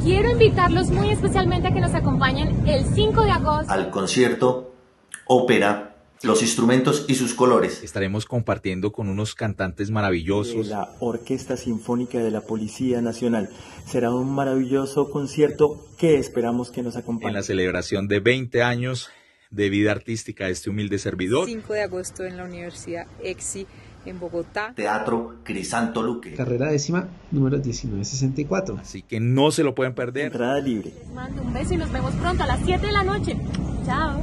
quiero invitarlos muy especialmente a que nos acompañen el 5 de agosto al concierto Ópera, los instrumentos y sus colores. Estaremos compartiendo con unos cantantes maravillosos. La Orquesta Sinfónica de la Policía Nacional. Será un maravilloso concierto que esperamos que nos acompañe. En la celebración de 20 años de vida artística de este humilde servidor. 5 de agosto en la Universidad EXI en Bogotá. Teatro Crisanto Luque. Carrera décima, número 1964. Así que no se lo pueden perder. Entrada libre. Les mando un beso y nos vemos pronto a las 7 de la noche. Chao.